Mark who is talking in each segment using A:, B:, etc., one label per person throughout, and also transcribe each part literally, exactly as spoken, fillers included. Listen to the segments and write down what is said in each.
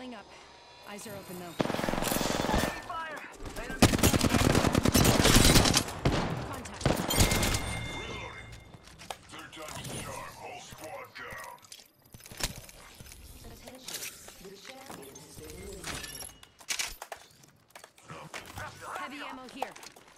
A: Healing up. Eyes are open though.
B: Fire!
A: Contact.
C: Reloading. Third time's the charm. Whole squad down.
D: Attention. The champion has been eliminated.
A: Heavy ammo here.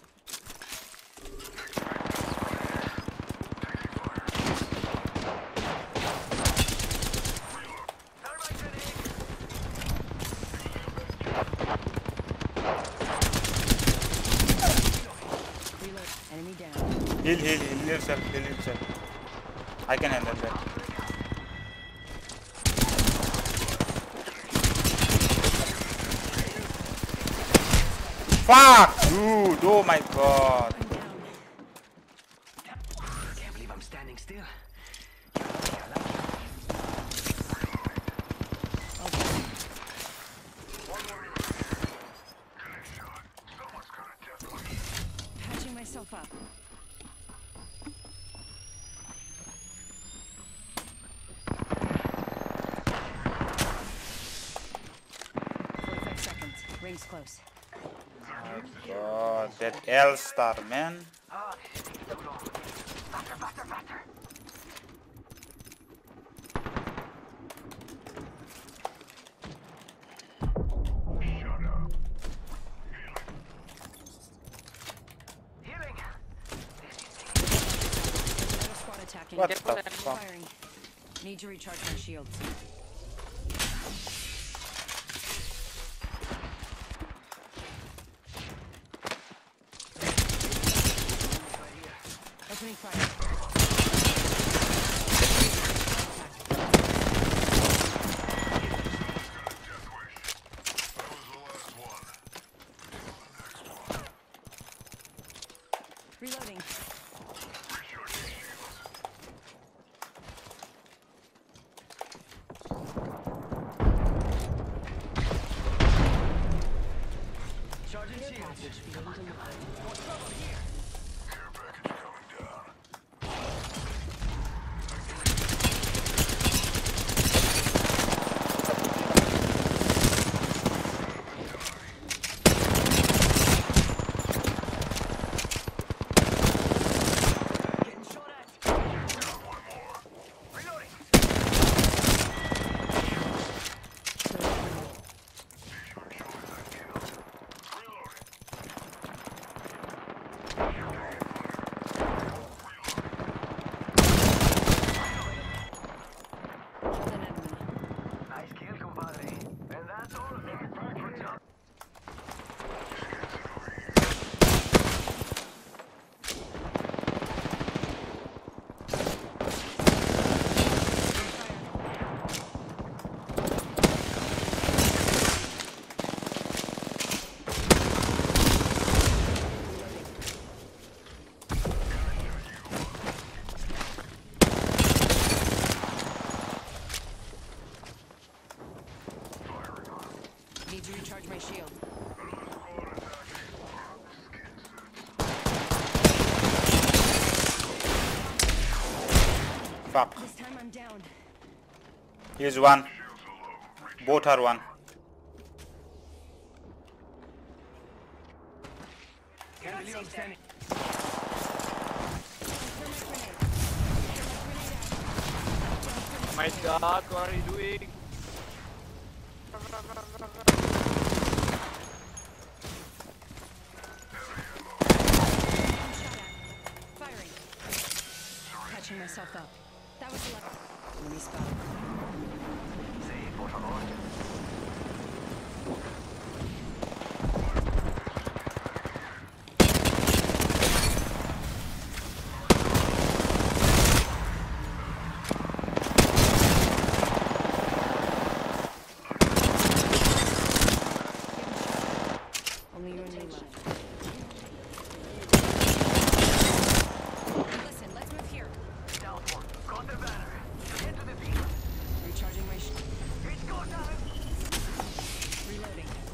A: Reload. Enemy down.
E: Heal, heal, heal yourself, heal yourself. I can handle that. Fuck, dude! Oh my god.
A: I'm down.
B: Can't believe I'm standing still.
A: Okay. Patching myself up. Forty-five seconds. Rings close.
E: God, that L star, man.
B: Ah, this is taking too long. Faster, faster, faster.
C: Shut up.
B: Healing.
A: Another squad attacking.
E: What the fuck?
A: Firing. Need to recharge my shields. Opening fire.
C: That was the last one. Next one.
A: Reloading.
C: Recharging shields.
B: Charging shields.
D: Being delivered.
C: Care package coming down.
B: Getting shot at.
C: Got one more.
B: Reloading.
C: Sure shows that kill. Reloading.
A: Killed an enemy.
B: Nice kill, compadre. And that's all of them. Good job.
A: Need to recharge my shield.
E: Fuck.
A: This time I'm down.
E: Here's one. Both are one.
B: Can't believe I'm standing.
F: My god, what are you doing?
A: Firing. Patching myself up. That was luck. Enemy spot.
B: Sí, por favor.
A: Only you and me left. Listen, let's move here.
B: Down one. Got the banner. Get to the field.
A: Recharging my shield.
B: It's go time.
A: Reloading.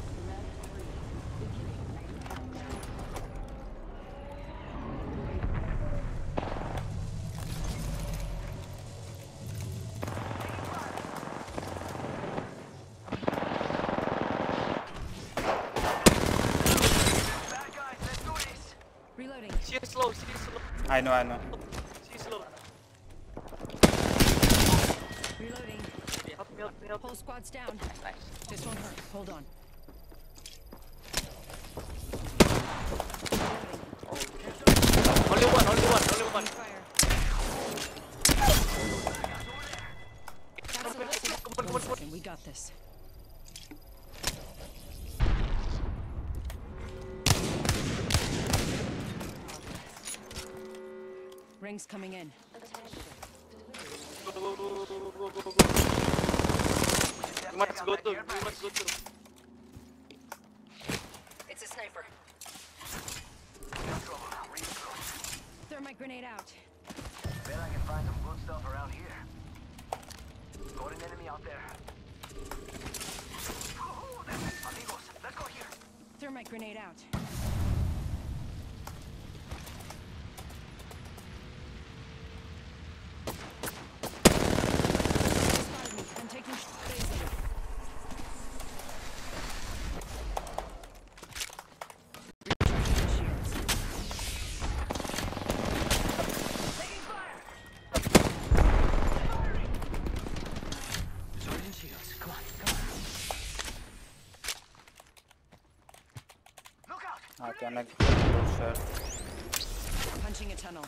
E: I know, I know.
F: She's low.
A: Reloading.
F: Help me, help me, help me.
A: Whole squad's down.
F: Nice.
A: This won't hurt. Hold on.
F: Only one, only one, only one.
A: Fire.
F: Come on, come on, come on,
A: One
F: come on.
A: second, we got this. Rings coming in.
F: Go, go, go, go, go, go, go, go. You must go to, you must go to.
A: It's a sniper. Thermite grenade out.
B: Bet I can find some good stuff around here. Got an enemy out there. Oh, that's it. Amigos, let's go here.
A: Thermite grenade out. Spotted me. I'm taking sh- phasing. Recharging my shields.
B: Taking fire. Firing. Charging shields. Come on, come on. Look out.
E: I can get closer.
A: Punching a tunnel.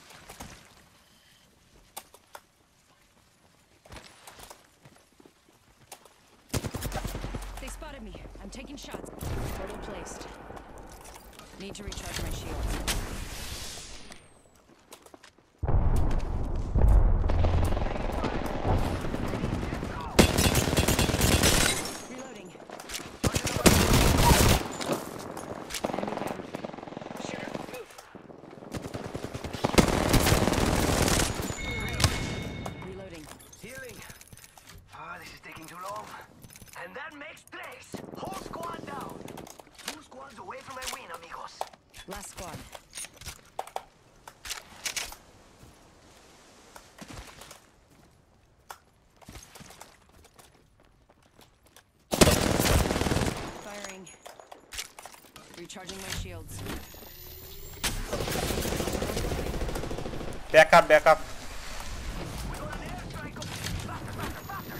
A: They spotted me. I'm taking shots. Portal placed. Need to recharge my shields. Reloading. Enemy down. Shooter, move. Reloading.
B: Healing. Ah, this is taking too long. And that makes tres. Whole squad down. Two squads away from my win, amigos.
A: Last squad. Firing. Recharging my shields.
E: Back up, back up.
B: We got an airstrike. Faster, faster, faster.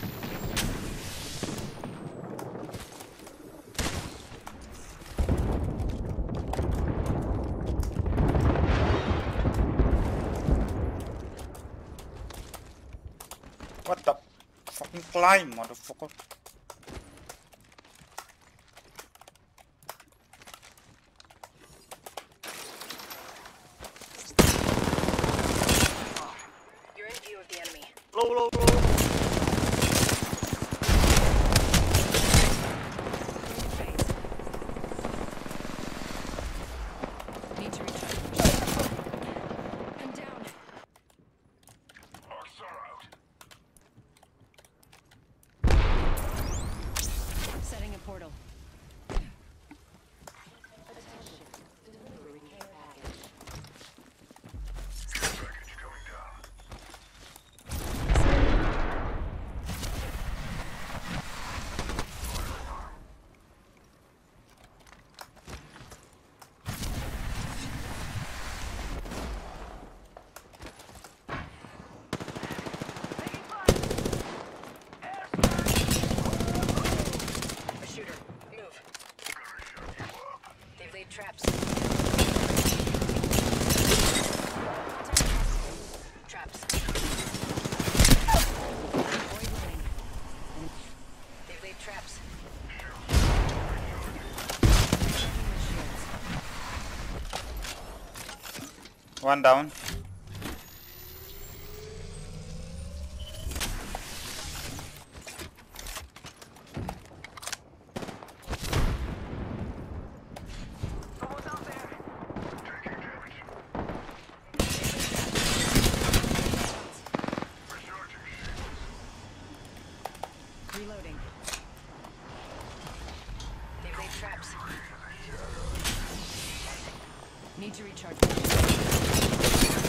E: What the fucking climb, motherfucker?
A: You're in view of the enemy.
F: Low, low, low.
A: Phase. Need to recharge my shields. I'm down.
C: Arcs are out.
A: Setting a portal.
C: Package coming down.
B: Taking fire. Airstrike.
A: A shooter. Move. They've laid traps. Traps. Void running. They've laid traps.
E: One down.
B: Someone's out there.
C: Taking damage. Recharging shields.
A: Reloading. They've laid traps. Need to recharge.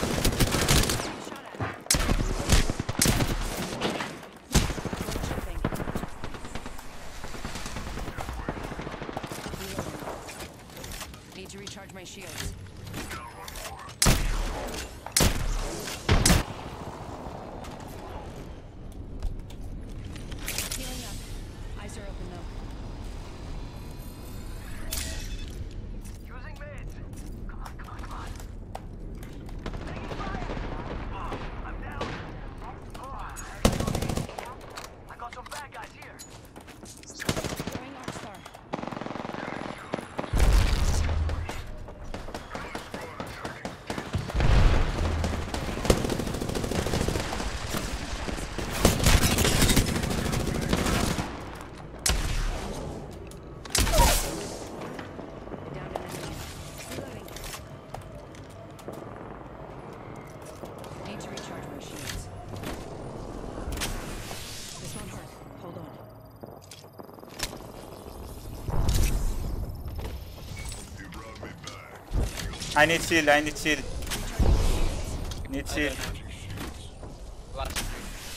E: I need shield, I need shield. Need shield.
F: Last three.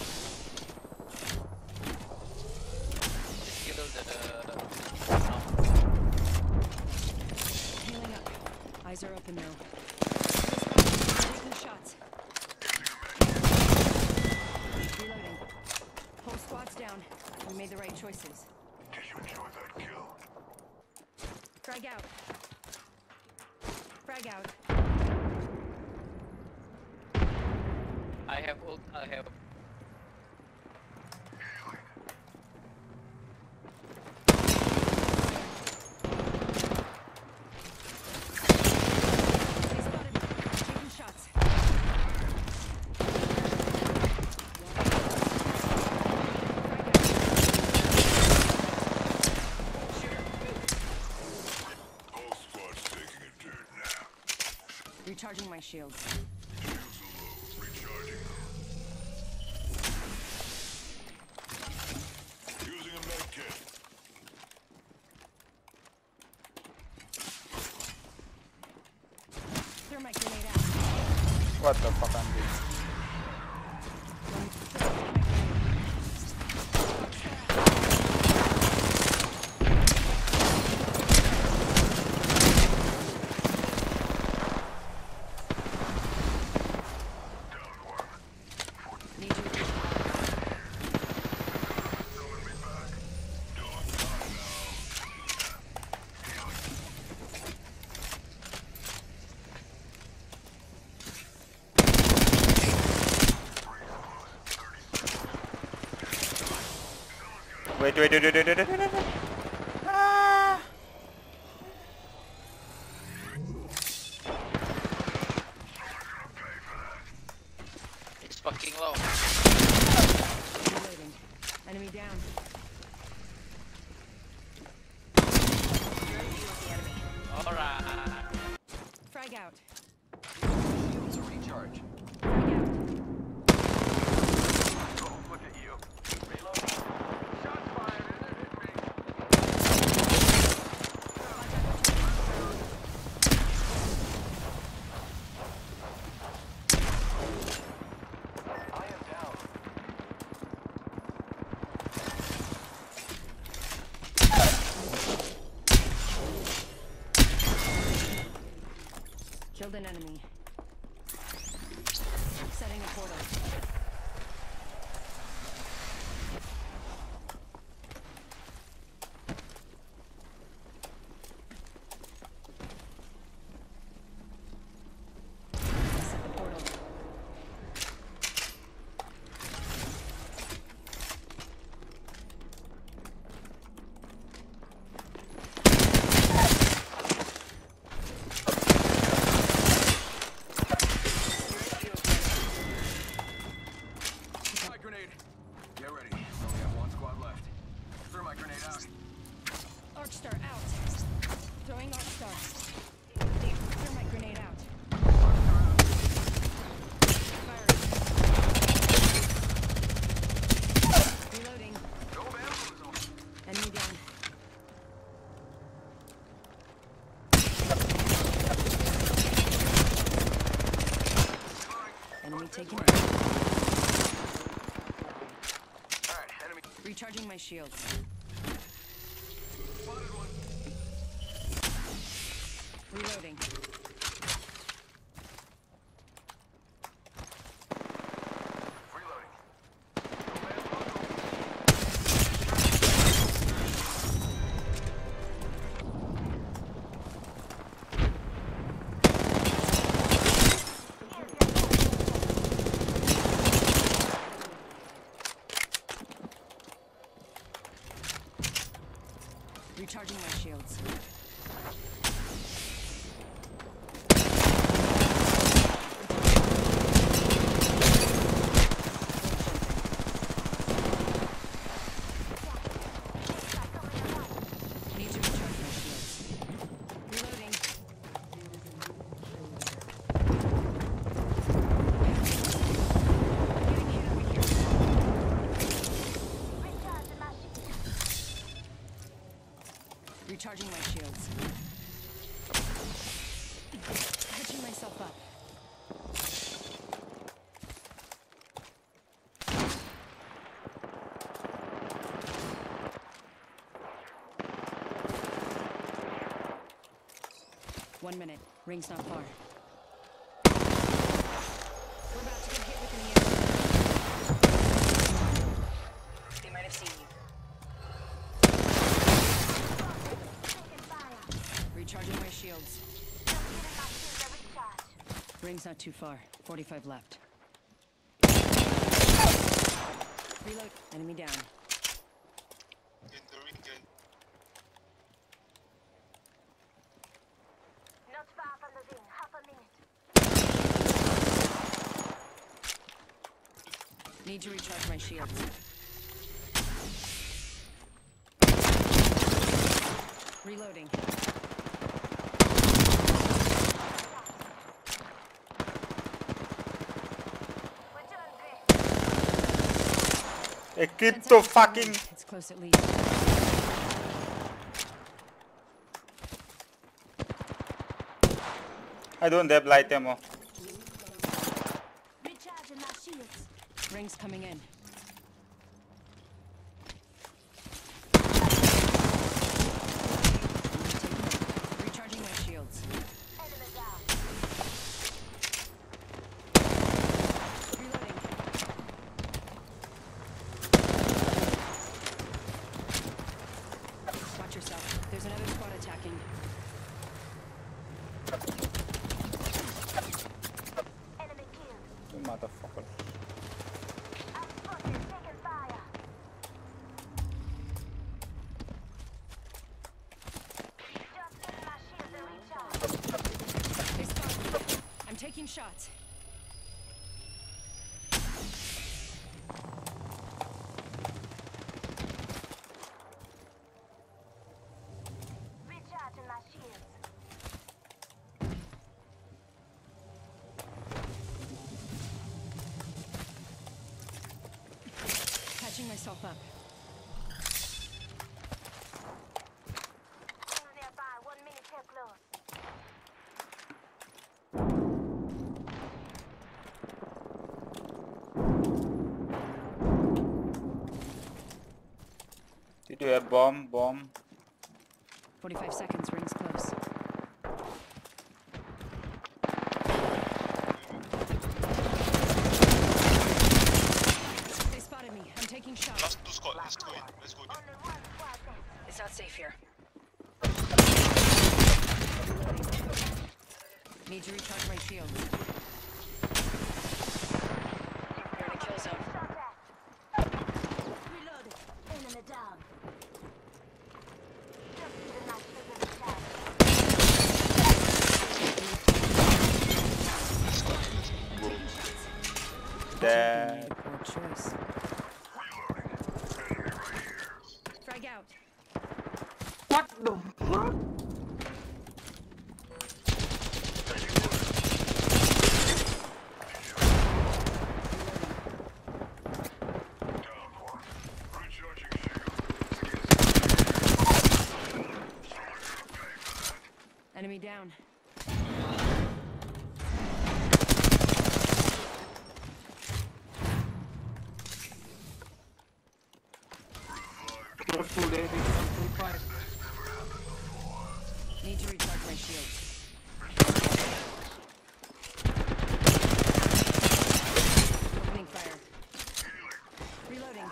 F: Just kill the. No.
A: Healing up. Eyes are open now. Taking shots. Reloading. Whole squad's down. We made the right choices.
C: Did you enjoy that kill?
A: Frag out. Frag out.
F: I have ult. I have.
A: They spotted me. Taking shots.
C: Whole squad's taking a dirt nap.
A: Recharging my shields.
C: Shields are low. Recharging them. Using a med kit.
A: Thermite grenade out.
E: What the fuck I'm doing?
A: One, thermite grenade. Need you.
E: Wait, wait, wait, wait, wait, wait, wait, wait, wait. Ah.
F: It's fucking low.
A: Reloading. Enemy down.
F: Alright.
A: Frag out.
B: Shields are recharge.
A: Frag out.
B: Oh, look at you. Reload. Shots fired. Hit me. I am down.
A: Killed an enemy. Setting a portal. Set the portal.
B: Thermite grenade. Get ready. We only have one squad left. Thermite grenade out.
A: Arcstar out. Throwing Arcstar. Damn, thermite grenade out. Firing. Reloading.
B: Go bamboozle.
A: Enemy down. Enemy taken out.
B: Alright, enemy
A: Recharging my shields.
B: spotted one.
A: Reloading.
B: Reloading.
A: Recharging my shields. Need to recharge my shields. Reloading. Getting hit over here. Recharging my shields. One minute. Ring's not far. We're about to get hit with an air. They might have seen you. Recharging my shields. Ring's not too far. forty-five left. Reload. Enemy down.
F: Get the ring, get.
G: Not far from the ring. Half a minute.
A: Need to recharge my shields. Reloading.
E: Equip to fucking.
A: It's close at least.
E: I don't have light ammo.
G: Recharging my shields.
A: Rings coming in. Recharging my shields.
G: Enemy down.
A: Reloading. Watch yourself. There's another squad attacking.
G: Enemy killed.
E: You motherfucker.
G: I'm spotted. Taking fire. Just letting my shields recharge.
A: They spotted me. I'm taking shots.
G: Recharging my shields.
A: Catching myself up.
G: Rings nearby. One minute till close.
E: Did you have bomb? Bomb?
A: forty-five seconds. Rings close. They spotted me. I'm taking shots.
F: Last two squad, let's go in, let's go in.
G: Only one squad left.
A: It's not safe here. Need to recharge my shield. You're in a kill zone.
G: Shot at. Reloaded. Enemy down. Just giving my shields a recharge.
E: That.
A: Poor choice. Frag out.
H: What the fuck?
C: Recharging shield.
A: Enemy down.
H: You're full lady, I'm full fight.
A: Need to recharge my shields. Opening fire. Reloading.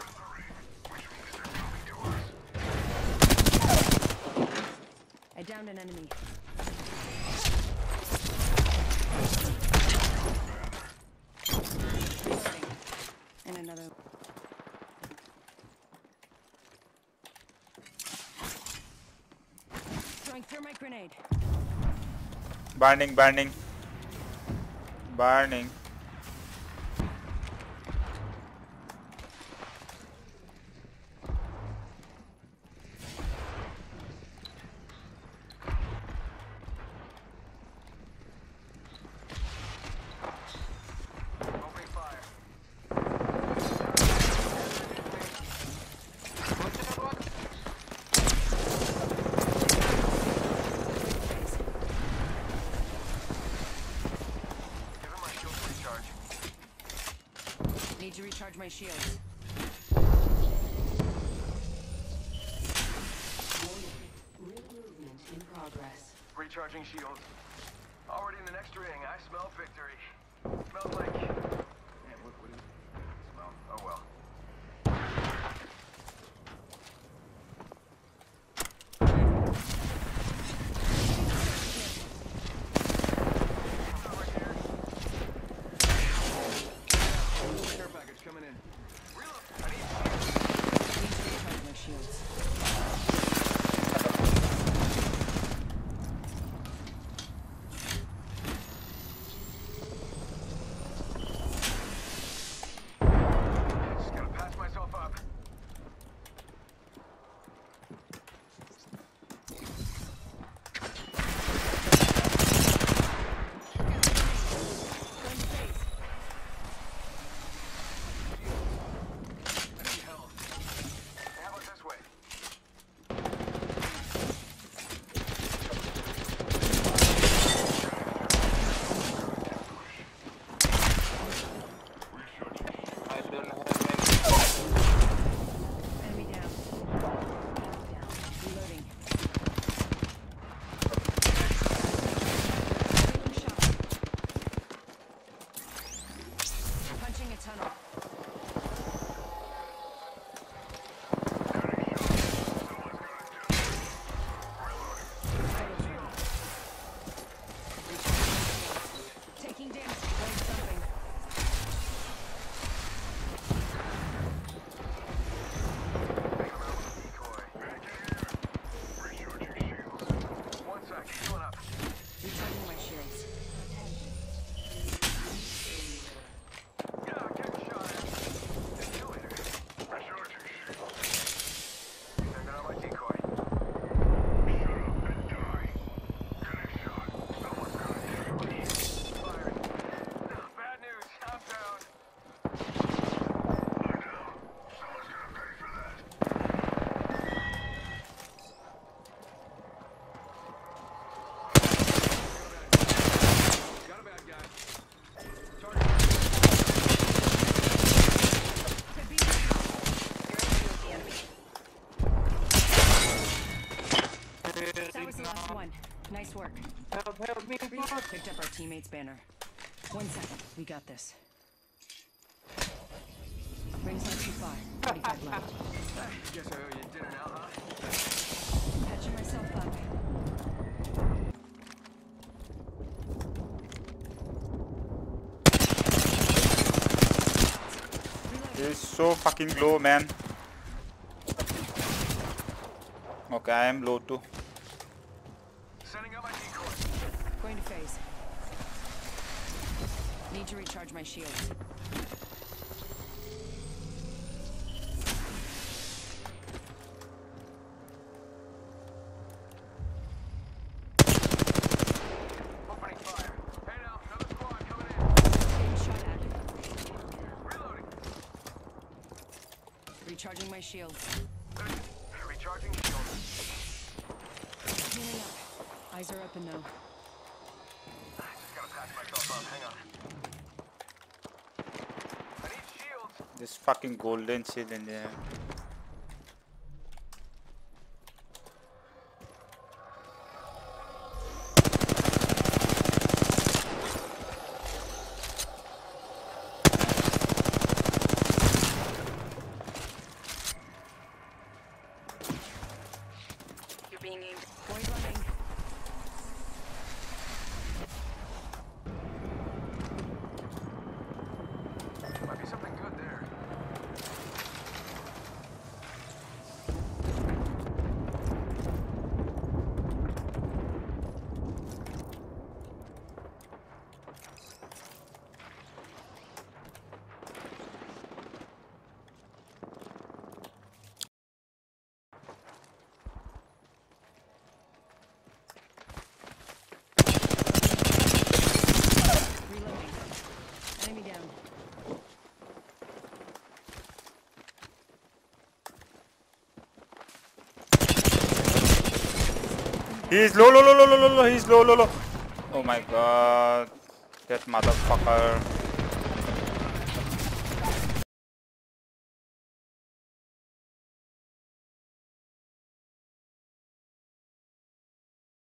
A: I downed an enemy. Reloading. And another. Throwing thermite grenade.
E: Burning, burning. Burning.
B: Opening fire.
H: What's that one?
B: Giving my shield a recharge.
A: Need to recharge my shields.
D: Warning. Ring movement in progress.
B: Recharging shields. Already in the next ring. I smell victory. Smells like... Man, what, what do you smell? Oh well. Care package coming in. Reload. I need
A: Recharge my shields.
B: Just gotta patch myself up. I need help. How about this way?
H: I don't have
A: Enemy down. Reloading. Random shot. Punching a tunnel. Taking damage. Doing something.
B: Decoy.
C: Recharging shields.
B: One sec. Healing up.
A: Recharging my shields.
B: Yeah, getting shot at. See you later.
C: Recharging shields.
B: Sending out my decoy.
C: Shut up and die. Getting shot. Someone's gonna kill me.
B: Firing. No, bad news. I'm down.
C: I'm down. Someone's gonna pay for that.
B: Got a bad guy. Target.
A: Could be the enemy. That was the last one. Nice work.
H: help, help me,
A: Reload.
H: boss.
A: Picked up our teammate's banner. One second. We got this. Rings not too far. forty-five left.
B: Guess I owe you dinner now, huh?
A: Patching myself up.
E: He is so fucking low, man. Okay, I am low too.
B: Sending out my decoy.
A: Going to phase. Need to recharge my shields.
B: Opening fire. Hey now, another squad coming in.
A: Getting shot at.
B: Reloading.
A: Recharging my shields.
B: Recharging shields.
A: Healing up. Eyes are open though.
B: Just gotta patch myself up. Hang on. I need shields.
E: This fucking golden shield in there.
A: You're being aimed. Going running.
B: Might be something good there.
A: Reloading. Enemy down.
E: He is low, low, low, low, low, low, low. He's low, low, low. Oh my god. That motherfucker.